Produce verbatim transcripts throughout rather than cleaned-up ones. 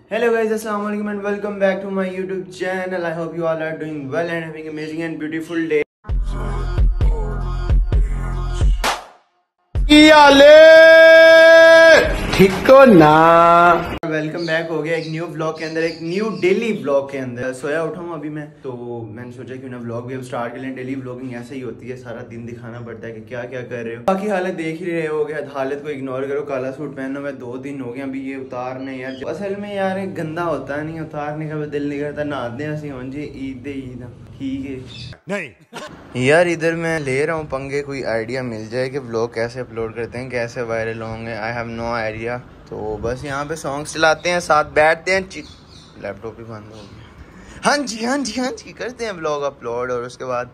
Hello guys, assalamualaikum and welcome back to my YouTube channel. I hope you all are doing well and having amazing and beautiful day. ठीक तो ना welcome back हो गया एक new vlog के अंदर, एक न्यू डेली व्लॉग के अंदर। सोया उठा हूँ अभी मैं, तो मैंने सोचा क्यों ना व्लॉग भी अब स्टार्ट कर लें। डेली व्लॉगिंग ऐसे ही होती है, सारा दिन दिखाना पड़ता है कि क्या क्या कर रहे हो। बाकी हालत देख ही रहे हो गया, हालत को इग्नोर करो। काला सूट पहना मैं दो दिन हो गया अभी ये उतारने। यार असल में यार एक गंदा होता नहीं, उतारने का भी दिल नहीं करता। नहाते हैं सी जी ईद ईद ठीक है नहीं यार। इधर मैं ले रहा हूँ पंगे, कोई आइडिया मिल जाए कि व्लॉग कैसे अपलोड करते हैं, कैसे वायरल होंगे। I have no idea. तो बस यहाँ पे सॉन्ग्स चलाते हैं, साथ बैठते हैं। लैपटॉप भी बंद हो गया। हाँ जी हाँ जी हाँ जी करते हैं व्लॉग अपलोड और उसके बाद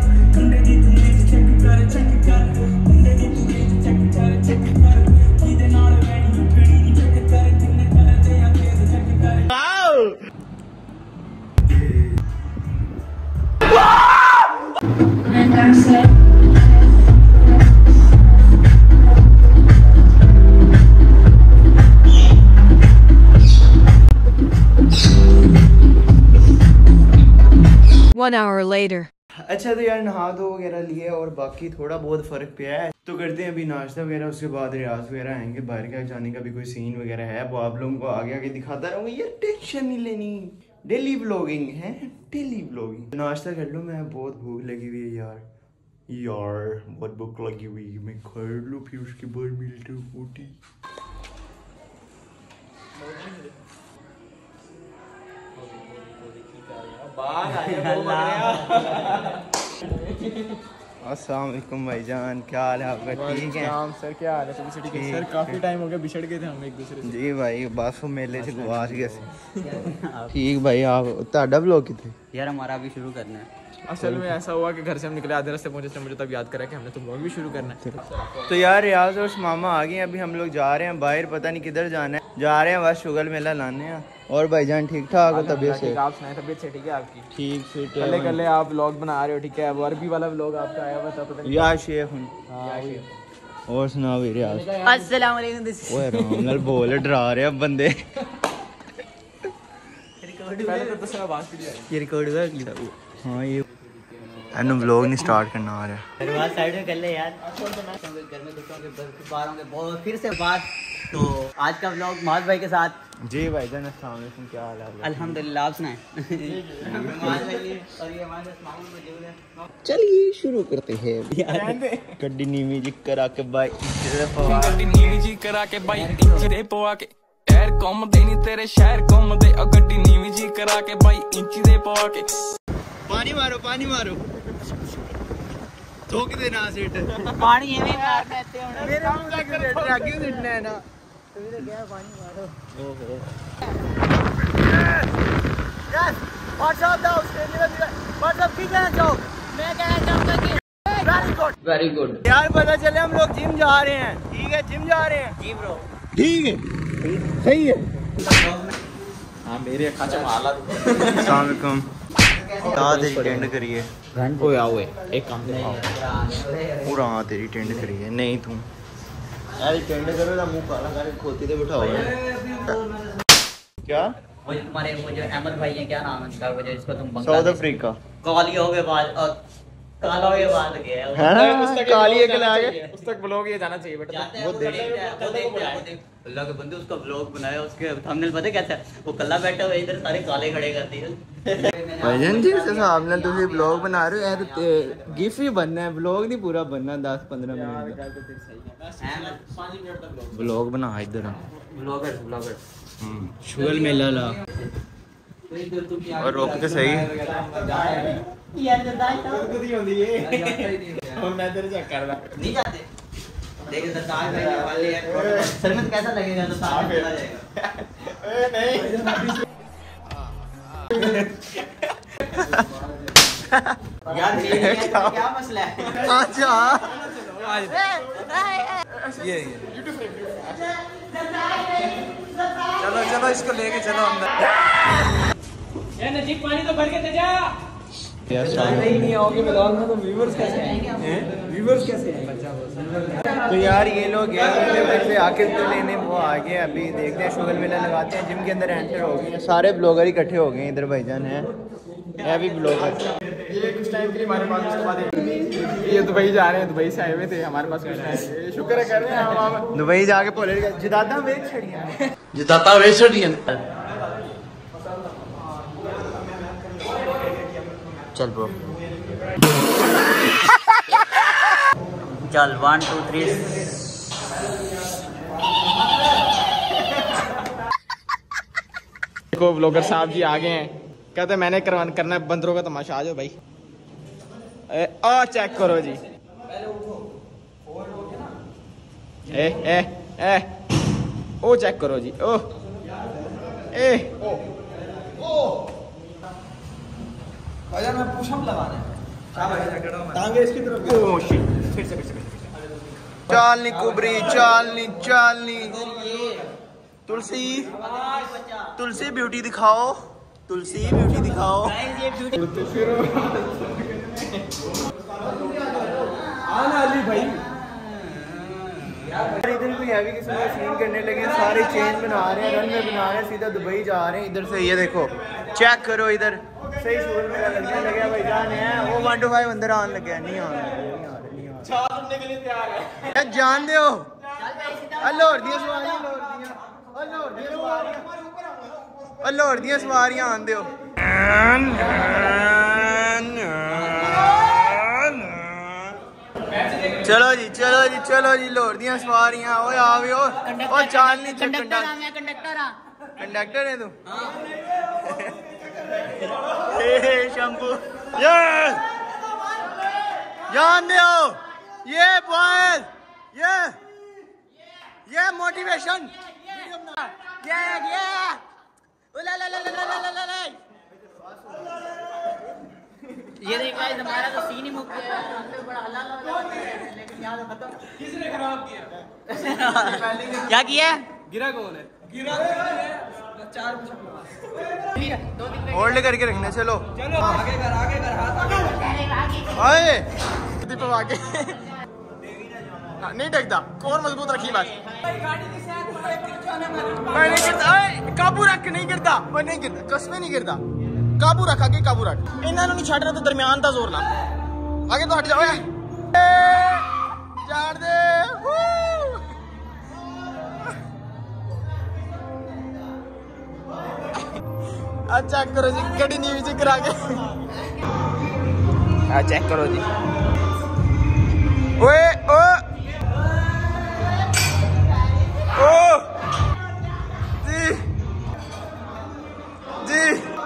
One hour later. अच्छा तो यार नहा धो वगैरह लिए और बाकी थोड़ा बहुत फर्क पिया है, तो करते हैं अभी नाश्ता वगैरह। उसके बाद रियाज वगैरह आएंगे। बाहर का जाने का भी कोई सीन वगैरह है वो आप लोगों को आगे आगे दिखाता रहूँगा। यार टेंशन नहीं लेनी, डेली व्लॉगिंग है, डेली व्लॉगिंग। नाश्ता कर लो, मैं बहुत भूख लगी हुई है यार। यार बहुत भूख लगी हुई है, मैं कर लूँ फिर उसके बाद मिलते हैं रोटी। अस्सलाम वालेकुम भाईजान, क्या हाल है आपका? ठीक है सर, क्या हाल है? ठीक है सर, काफी टाइम हो गया, बिछड़ गए थे हम एक दूसरे से। जी भाई बस वो मेले से गुआच गए। ठीक भाई, आप ताड़ा ब्लॉग कितने? यार हमारा अभी शुरू करना है। असल में ऐसा हुआ कि घर से हम निकले, आधे रास्ते पहुंचे तो मुझे तब याद करा कि हमने तो ब्लॉग भी शुरू करना है। तो यार रियाज और मामा आ गए, अभी हम लोग जा रहे हैं बाहर, पता नहीं किधर जाना है। जा रहे हैं बस शुगर मेला लाने हैं। और भाईजान ठीक ठाक हो? तबीयत से आप सुनाए, तबीयत से ठीक है आपकी? ठीक फिट कल कल आप व्लॉग बना रहे हो, ठीक है? अरबी वाला व्लॉग आपका आया हुआ था, पता नहीं या शेख। और सुना भी रियाज। अस्सलाम वालेकुम। ओए आराम नाल बोल, डरा रहे अब बंदे। पहले तो दस आवाज भी आई। ये रिकॉर्ड हुआ? हां ये एनो व्लॉग नहीं स्टार्ट करना आ रहा है। दरवाजा साइड में कर ले यार। घर में कुत्तों के बाहर होंगे बहुत। फिर से बात। तो आज का व्लॉग महज भाई के साथ। जी भाईजान अस्सलाम वालेकुम, क्या हाल है? अल्हम्दुलिल्लाह, आप सुनाएं। चलिए शुरू करते हैं। गड्डी नीवी जी करा के बाई गड्डी नीवी जी करा के बाई इंच दे पवा के पैर घुमदे नहीं तेरे शहर घुमदे। ओ गड्डी नीवी जी करा के बाई इंच दे पवा के। पानी मारो पानी मारो, थोक देना सीट। पानी एवे मारना है मेरे मुंह तक रेट आगे सिटना है ना। तभी तो क्या पानी मारो। ओहो yes what's up the Australia what's up की कहना चाहो? मैं कहना चाहूंगा कि वेरी गुड वेरी गुड। यार पता चले हम लोग जिम जा रहे हैं। ठीक है जिम जा रहे हैं। जी ब्रो ठीक है सही है। हां मेरे खाचा माला। अस्सलाम वालेकुम। यार तेरी टेंड करिए। ओए आओ एक काम करो, पूरा तेरी टेंड करिए। नहीं तू यार टेंड करो ना, मुंह काला कर खोती ते बिठाओ। क्या वो हमारे वो जो अहमद भाई हैं, क्या नाम है उनका, वो जो इसको तुम साउथ अफ्रीका काली हो गए बाद और काला हो गए बाद गया है ना, काली एक ला गए। उस तक ब्लॉग ये जाना चाहिए बेटा। वो देख वो देख अल्लाह के बंदे उसका ब्लॉग बनाया, उसके थंबनेल पता कैसा है? वो कल्ला बैठा हुआ इधर सारे काले खड़े कर दिए। भाईजान जी से साहब ने तुम ब्लॉग बना रहे हो यार, गिफ ही बनना है, ब्लॉग नहीं पूरा बनना। दस पंद्रह मिनट ब्लॉग बना इधर। ब्लॉगर ब्लॉगर शुगर मेला ला और रोक के सही। यार जदाई खुद ही होंदी है और मैं तेरे चेक कर रहा नहीं जाते। देख सरताज भाई वाले यार सर में कैसा लगेगा? तो साफ चला जाएगा। ए नहीं यार ये क्या मसला है? अच्छा ये चलो चलो इसको लेके चलो अंदर। नजीब पानी तो भर के दे जा। नहीं आओगे ब्लॉग में तो व्यूअर्स कैसे आएंगे? व्यूअर्स कैसे आएंगे? तो यार ये लोग गए आखिर तो लेने, वो आ गए। अभी देखते हैं, शुगर मेला लगाते हैं, जिम के अंदर एंटर हो गए हैं। सारे ब्लॉगर इकट्ठे हो गए हैं इधर, भाईजान है, ये भी ब्लॉगर। ये कुछ टाइम के लिए हमारे पास, उसके बाद ये दुबई जा रहे हैं, दुबई से आए हुए थे हमारे पास कुछ टाइम। शुक्र है कर रहे हैं हम दुबई जाके बोले जिदादा वेच छड़ियां जिताता वेच छड़ियां। चल ब्रो, चल वन टू थ्री। देखो ब्लॉगर साहब जी आ गए हैं, कहते हैं मैंने करवा करना है बंदरों का तमाशा। आ जाओ भाई, ए, आ चेक करो जी। ए ए ए ओ चेक करो जी। ओ ए मैं पुशअप लगाना है, टांगे इसकी तरफ। ओ शिट, फिर से फिर से चालनी कुबरी, चालनी चालनी। तुलसी तुलसी ब्यूटी दिखाओ, तुलसी ब्यूटी दिखाओ। अली भाई इधर कोई हैवी किस्म का सीन करने लगे, सारे चेन बना रहे हैं, रन में बना रहे हैं, सीधा दुबई जा रहे हैं इधर से। ये देखो, चेक करो इधर, सही शुगर मेला लगने लगे भाई जान है। वो वन टू फाइव अंदर आने लगे, नहीं आ रहे के लिए तैयार है। जान दो लाहौर दियां सवारियां, लाहौर दियां सवारियां, लाहौर दियां सवारियां आन दो। चलो जी चलो जी चलो जी, लाहौर दियां सवारियां। ओए आवे ओ चालनी कंडक्टर कंडक्टर है तू। शैम्पू ये जान दो, ये बॉयज, ये ये मोटिवेशन, ये ये ला ला ला ला ला ला ला। ये देख गाइस, हमारा तो सीन ही मुक गया, बड़ा हल्ला लगा, लेकिन यहाँ तो खत्म। किसने खराब किया? क्या किया? गिरा कौन है? गिरा चार होल्ड करके रखना। चलो चलो आगे कर, आगे कर, हाथ आगे। आए दीपक आगे नहीं टेकता, कौन मजबूत रखी बात। मैं नहीं गिरता, काबू रख, नहीं गिरता, मैं नहीं गिरता, कसमें नहीं गिरता। काबू रख, आगे काबू रख। इन्होंने नहीं छड़ रहा तो दरमियान था जोर ना, आगे तो हट जाओ। झाड़ दे। चेक करो जी, गड्डी न्यू जी करा के चेक करो जी। ओए ओ ओ जी जी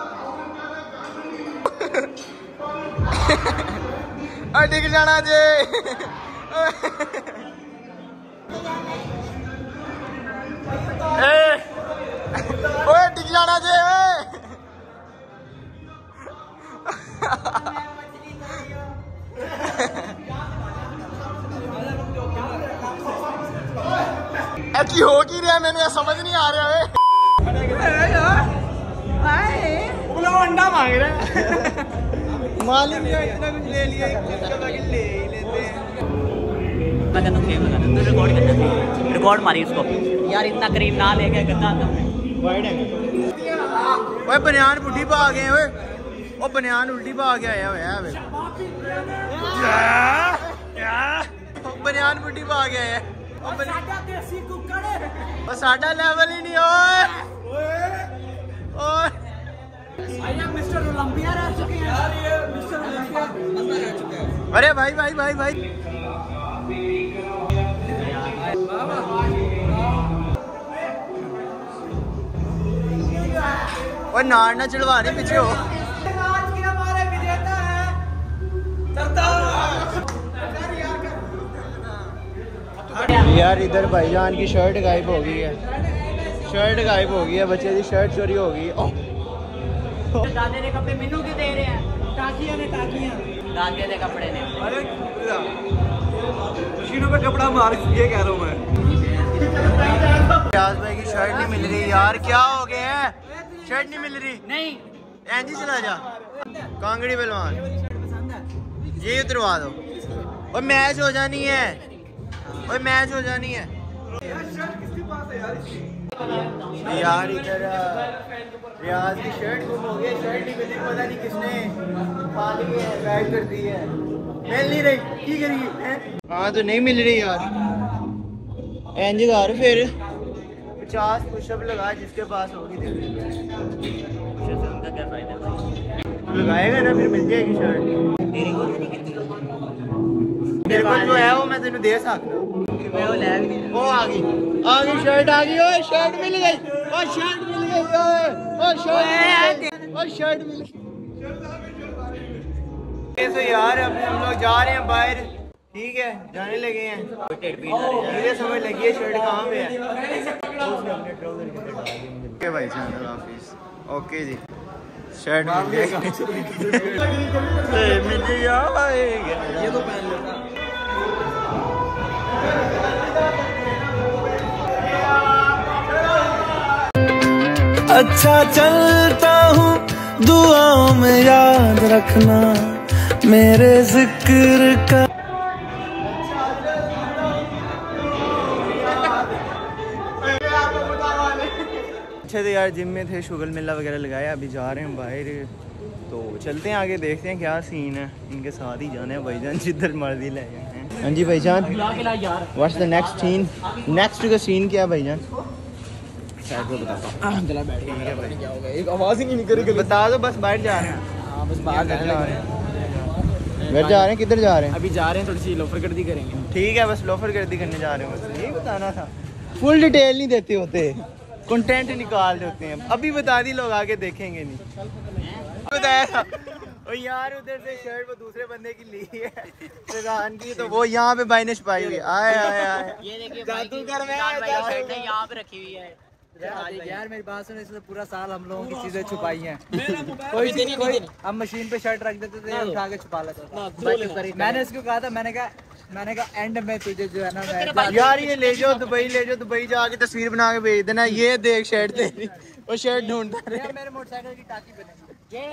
डिग जाना जे। ओए डिग जाना जे। की हो की रहा, मैंने समझ नहीं आ रहा है। अंडा मांग रहा है, मालिक ने इतना कुछ ले लिया, ले ही लेते हैं। मैं कहता हूँ तू रिकॉर्ड करना चाहिए, रिकॉर्ड मारी उसको यार, इतना करीब ना लेके गंदा था। ओए बनियान बुढ़ी पा गए, ओए ओ बनियान उल्टी पा के आया हुआ है। बनियान बुढ़ी पा के आया है, साडा लेवल ही नहीं। ओए ओए मिस्टर ओलंपिया रह चुके हैं यार, ये मिस्टर ओलंपिया बंदा रह चुका है। अरे भाई भाई भाई भाई और नार ना चढ़वा रहे पीछे हो। आज के हमारे विजेता है सरदार। यार इधर भाईजान की शर्ट गायब हो गई है, शर्ट गायब हो गई है, बच्चे की शर्ट चोरी हो गई। दादे ने कपड़े मेनू के दे रहे हैं, टाकियां ने टाकियां दादे ने कपड़े ने। अरे मशीनों पे कपड़ा मार, ये कह रहा हूँ मैं। रियाज भाई की शर्ट नहीं मिल रही यार, क्या हो गया है? शर्ट नहीं मिल रही। नहीं एंजी चला जा कांगड़ी पहलवान ये उतरवा दो और मैच हो जानी है और मैच हो जानी है यार। इधर रियाज की शर्ट गुम हो गई शर्ट नहीं मिली पता नहीं किसने खा ली है गायब कर दी है मिल नहीं रही की करिए हाँ तो नहीं मिल रही यार। एंज कर फिर पचास पुशअप लगा जिसके पास होगी लगाएगा ना फिर मिल जाएगी शर्ट मेरे को जो है वो मैं तेन दे सकता वो आ गई आ गई शर्ट आ गई ओए शर्ट मिल गई ओ शर्ट मिल गई ओए ओ शर्ट ओ शर्ट मिल गई। तो यार अभी हम लोग जा रहे हैं बाहर ठीक है जाने लगे हैं मुझे समझ लगी है शर्ट कहाँ पे है। ओके भाई चैनल ऑफिस ओके जी शर्ट मिल गई ये तो पहन लेता अच्छा चलता हूँ दुआओं में याद रखना मेरे जिक्र का। अच्छे तो यार जिम में थे शुगर मेला वगैरह लगाया अभी जा रहे हैं बाहर तो चलते हैं आगे देखते हैं क्या सीन है इनके साथ ही जाना है भाईजान जिधर मर्जी ले जाए। हाँ जी भाईजान what's the next scene next का सीन क्या है भाईजान आवाज ही नहीं निकल बता दो बस बाहर जा रहे हैं बस बाहर जा रहे हैं घर जा रहे हैं किधर जा रहे हैं अभी जा रहे हैं थोड़ी सी लोफर गर्दी करेंगे ठीक है बस लोफर गर्दी करने जा रहे हैं बस यही बताना था फुल डिटेल नहीं देते होते कंटेंट निकाल देते हैं अभी बता दी लोग आगे देखेंगे नहीं बताया था और यार उधर से शर्ट वो दूसरे बंदे की ली है रजान की तो वो यहाँ पे भाई ने छुपाई हुई है आए आए आए ये देखिए जादूगर में शर्ट यहाँ पे रखी हुई है यार मेरी बात सुनो इसने पूरा साल हम लोगों की चीजें छुपाई हैं कोई चीज कोई हम मशीन पे शर्ट रख देते थे उठा के छुपा लेते मैंने इसको कहा था मैंने कहा मैंने कहा एंड में तुझे जो है ना यार ये ले जाओ दुबई ले जाओ दुबई जाके तस्वीर बना के भेज देना ये देख शर्ट तेरी वो शर्ट ढूंढता रहे मेरे मोटरसाइकिल की टाकी बनेगी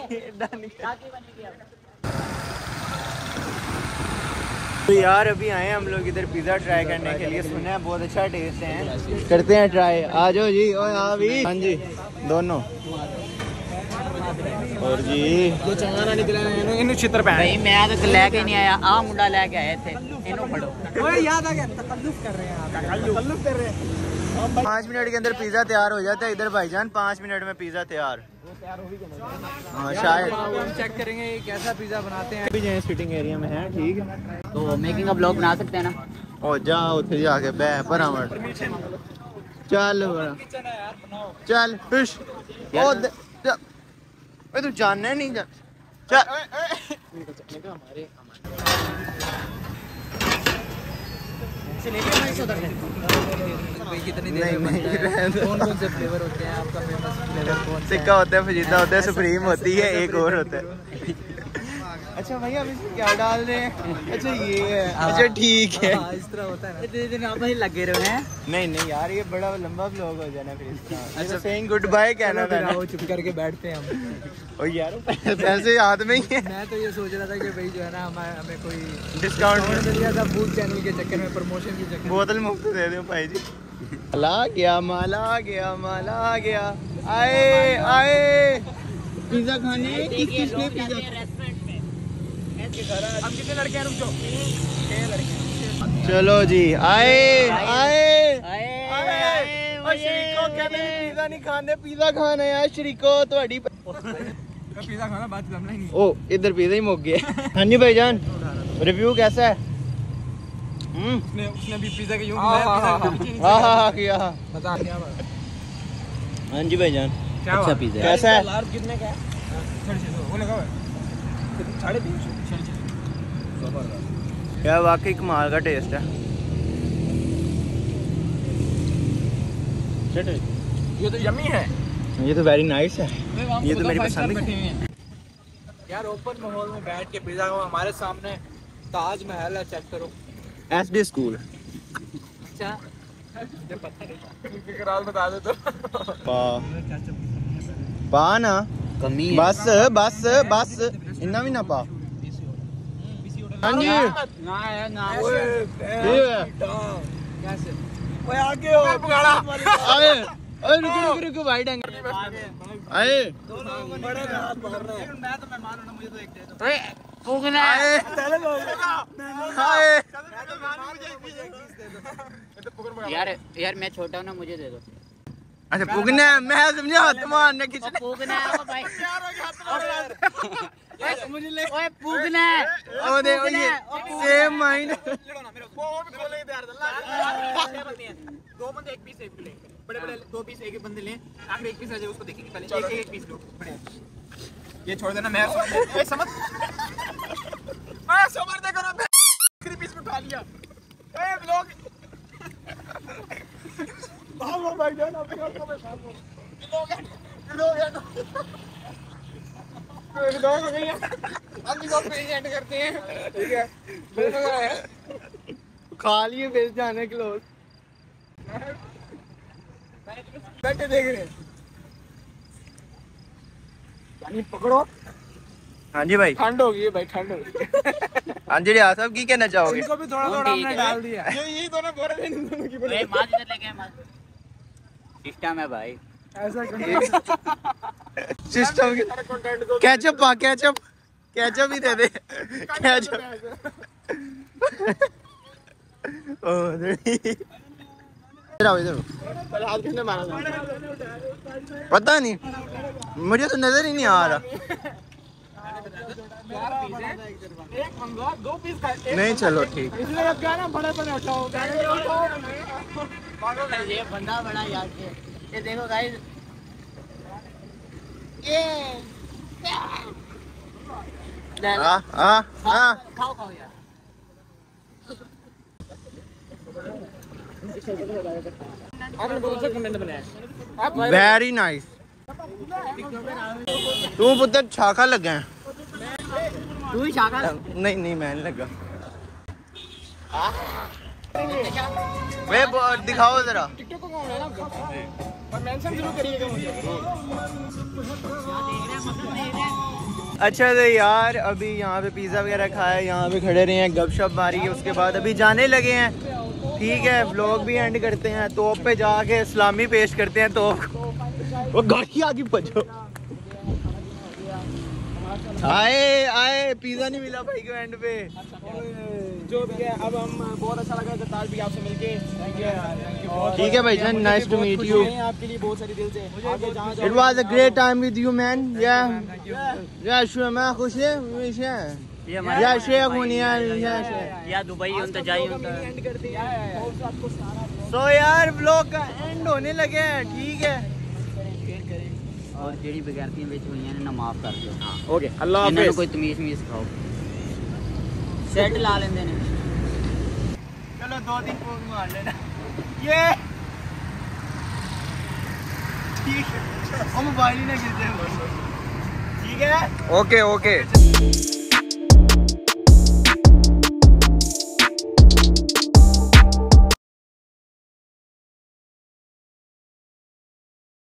तो यार अभी आए हम लोग इधर पिज़्ज़ा ट्राई करने के लिए सुना है बहुत अच्छा टेस्ट है करते हैं ट्राई आ जाओ जी और हाँ भी हाँ जी दोनों और जी जो चंगाना निकला इन्हें चित्र पे भाई मैं तो लेके नहीं आया आ मुंडा लेके आए थे इन्हों फड़ो ओए याद आ गया तकल्लुफ कर रहे हैं तकल्लुफ कर रहे हैं पाँच मिनट के अंदर पिज़्ज़ा तैयार हो जाता है इधर भाईजान पाँच मिनट में पिज़्ज़ा तैयार हाँ शायद हम चेक करेंगे कैसा पिज़्ज़ा बनाते हैं अभी जो सिटिंग एरिया में है ठीक है तो मेकिंग का ब्लॉग बना सकते हैं ना ओ जा उधर जाके बह परामट चल चल खुश ओ तू जानना नहीं जा चल कितनी नहीं नहीं कौन कौन से फ्लेवर होते हैं आपका फेमस फ्लेवर कौन सा सिक्का होता है फजीदा होता है सुप्रीम होती है एक और होता है अच्छा भैया अब इसमें क्या डाल रहे हैं अच्छा ये है अच्छा ठीक है इस तरह होता है इतने दिन आप ही लगे रहे हैं नहीं नहीं यार ये बड़ा लंबा व्लॉग हो जाना फिर इसका अच्छा सेइंग गुड बाय कहना था वो चुप करके बैठते हैं हम ओ यार पैसे हाथ में ही है मैं तो ये सोच रहा था कि भाई जो है ना हमें हमें कोई डिस्काउंट मिल गया था फूड चैनल के चक्कर में प्रमोशन के चक्कर बोतल मुफ्त दे दो भाई जी माला गया माला गया माला गया आए आए पिज्जा खाने किस किसने पिज्जा अब कितने लड़के हैं रुक जाओ चलो जी आए आए आए और शरीको कहते पिज्जा नहीं खाने पिज्जा खाना है यार शरीको ਤੁਹਾਡੀ पिज़्ज़ा खाना बात करना ही नहीं ओ इधर पिज्जा ही मुक गया हाँ जी भाईजान रिव्यू कैसा है हम्म उसने उसने भी पिज़्ज़ा के यूं हाँ हाँ हाँ किया बता क्या बात हाँ जी भाईजान अच्छा पिज्जा कैसा है लार्ज कितने का है वो लगा हुआ है साढ़े तीन सौ यार वाकई कमाल का टेस्ट है ये तो यम्मी है ये तो वेरी नाइस है ये तो मेरी पसंद है यार ओपन माहौल में बैठ के पिज़्ज़ा खाओ हमारे सामने ताज महल है चेक करो एस डी स्कूल अच्छा पता नहीं बता दे तो पा पा ना कमी है। बस बस बस इन्ना भी ना पा। हाँ जी ना है ना ओए आगे हो पकड़ा आए अरे रुको रुको रुको भाई डंग आए बड़े हाथ मार रहे हैं। मैं तो मेहमान हूं ना, मुझे तो एक दे दो। ओए फूकना है। आए आए यार यार मैं छोटा हूं ना, मुझे दे दो। अच्छा पुगना है, मैं समझा हाथ मारने की। फूकना है ओ भाई। मुझे ले ओए फूकना है। ओ देखो ये सेम माइंड। दो बंदे एक पीस एक ले, बड़े बड़े दो पीस एक एक बंदे ले, आखिर एक पीस आ जाए उसको देखेंगे पहले। एक एक पीस लो बढ़िया। ये छोड़ देना मैं ए समझ मैं समझ देखो ना, मैं आखिरी पीस उठा लिया। ए ब्लॉग भागो भाई जान अपने को में भागो। ब्लॉग ब्लॉग ब्लॉग हो गई है। हम भी पे एंड करते हैं, ठीक है। खा लिए बेच जाने क्लोज बैठे देख रहे हैं। पानी पकड़ो। हाँ जी भाई, ठंड हो गई है भाई, ठंड हो गई। हाँ जी रियाज साहब की कहना चाहोगे? इनको भी थोड़ा थोड़ा हमने डाल दिया। ये यही दोनों बोरे थे, इन दोनों की बड़ी ओए मार इधर लेके मार। सिस्टम है भाई। ऐसा सिस्टम की केचप पा, केचप केचप ही दे दे केचप। ओ इधर आओ, इधर आओ। पहले हाथ किसने मारा था? पता नहीं, मुझे तो नजर ही नहीं आ रहा। एक मंगवा दो पीस खाए। नहीं चलो ठीक। इसलिए अब क्या ना बड़े बड़े उठाओ, गाड़ी उठाओ। ये बंदा बड़ा याद है। ये देखो गाइस, ये हाँ हाँ हाँ खाओ खाओ यार। आपने बहुत अच्छा कंटेंट बनाया। आप वेरी नाइस। तू पुत्र छाखा लगा है? तू ही शाका। नहीं नहीं मैं नहीं लगा। वे दिखाओ जरा। टिकटॉक को कौन है ना और मेंशन जरूर करिएगा मुझे। अच्छा तो यार अभी यहाँ पे पिज़्ज़ा वगैरह खाया, यहाँ पे खड़े रहे हैं, गपशप मारी है, उसके बाद अभी जाने लगे हैं। ठीक है, व्लॉग भी एंड करते हैं। तोप पे जाके इस्लामी पेश करते हैं। तोप वो गाड़ी आगे बचो। आए आए पिज़्ज़ा नहीं मिला भाई को एंड पे। जो भी है, अब हम बहुत अच्छा लगा जताज भी आपसे मिलके। थैंक यू ठीक है भाई जान, नाइस टू मीट यू। आपके लिए बहुत सारी दिल से आगे जहाँ It was a great time with you man. Yeah. Yeah sure मैं खुश है। या शेख हूँ यार, या शेख। या दुबई उन तो जाई उन एंड करते हैं। So यार व्लॉग का एंड होने लगे हैं। ठीक है, और जेडी बगैरतियां विच होईयां ने ना माफ कर दो। हां ओके अल्लाह इन्हां हाफिज। नूं कोई तमीज नहीं सिखाओ। सेट ला लेंदे ने। चलो दो तीन फोन मार लेना। ये ठीक है, हम मोबाइल ही ना गिरते हैं। ठीक है, ओके ओके।